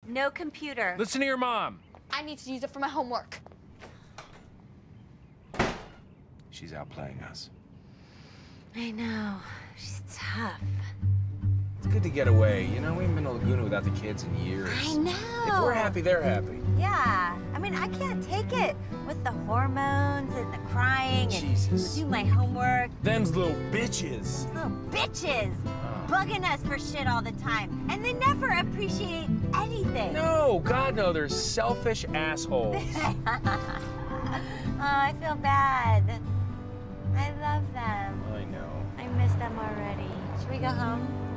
No computer. Listen to your mom. I need to use it for my homework. She's outplaying us. I know. She's tough. It's good to get away. You know, we haven't been to Laguna without the kids in years. I know. If we're happy, they're happy. Yeah. I mean, I can't take it with the hormones and the crying Jesus. and do my homework. Them's little bitches. Little bitches bugging us for shit all the time. And they never appreciate anything. No, God, no. They're selfish assholes. Oh, I feel bad. I love them. I know. I miss them already. Should we go home?